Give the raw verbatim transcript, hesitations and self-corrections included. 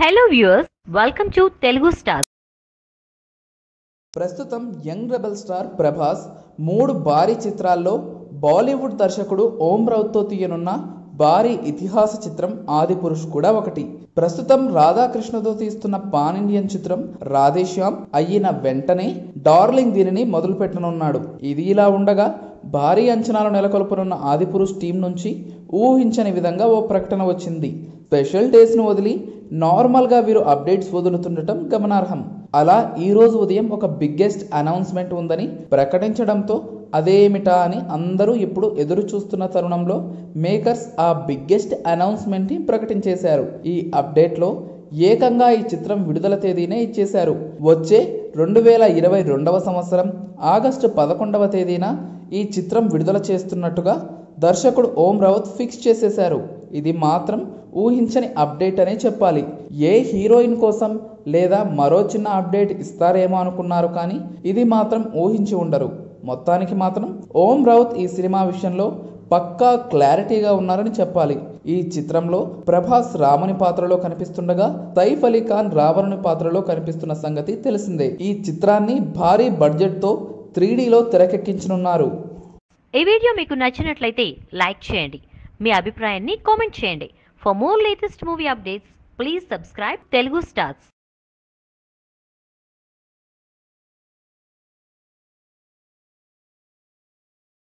Hello viewers, welcome to Telugu Stars. ప్రస్తుతం young rebel star Prabhas మూడు భారీ చిత్రాల్లో బాలీవుడ్ దర్శకుడు ఓం రావుతో తీయనున్న భారీ ఇతిహాస చిత్రం ఆదిపురుష్ కూడా ఒకటి. ప్రస్తుతం రాధాకృష్ణతో తీస్తున్న పాన్ ఇండియన్ చిత్రం రాధేశ్యామ్ అయిన వెంటనే డార్లింగ్ దీనిని మొదలు పెట్టనున్నాడు. ఇది ఇలా ఉండగా భారీ అంచనాలు నెలకొల్పనున్న ఆదిపురుష్ టీం నుంచి ఊహించని విధంగా ఓ ప్రకటన వచ్చింది. స్పెషల్ డేస్ను వదిలి నార్మల్గా వీరు అప్డేట్స్ వదులుతుండటం గమనార్హం. అలా ఈ రోజు ఉదయం ఒక బిగ్గెస్ట్ అనౌన్స్మెంట్ ఉందని ప్రకటించడంతో అదేమిటా అని అందరూ ఇప్పుడు ఎదురు చూస్తున్న తరుణంలో మేకర్స్ ఆ బిగ్గెస్ట్ అనౌన్స్మెంట్ని ప్రకటించేశారు. ఈ అప్డేట్లో ఏకంగా ఈ చిత్రం విడుదల తేదీనే ఇచ్చేశారు. వచ్చే రెండు వేల ఇరవై రెండవ సంవత్సరం ఆగస్టు పదకొండవ తేదీన ఈ చిత్రం విడుదల చేస్తున్నట్టుగా దర్శకుడు ఓం రావత్ ఫిక్స్ చేసేశారు. ఇది మాత్రం ఊహించని అప్డేట్ అనే చెప్పాలి. ఏ హీరోయిన్ కోసం లేదా మరో చిన్న అప్డేట్ ఇస్తారేమో అనుకున్నారు, కానీ ఇది మాత్రం ఊహించి ఉండరు. మొత్తానికి మాత్రం ఓం రావత్ ఈ సినిమా విషయంలో పక్కా క్లారిటీగా ఉన్నారని చెప్పాలి. ఈ చిత్రంలో ప్రభాస్ రాముని పాత్రలో కనిపిస్తుండగా సైఫ్ అలీ ఖాన్ రావణుని పాత్రలో కనిపిస్తున్న సంగతి తెలిసిందే. ఈ చిత్రాన్ని భారీ బడ్జెట్ తో త్రీ డీలో తెరకెక్కించనున్నారు. ఈ వీడియో మీకు నచ్చినట్లయితే లైక్ చేయండి, మీ అభిప్రాయాన్ని కామెంట్ చేయండి. For more latest movie updates please subscribe Telugu stars.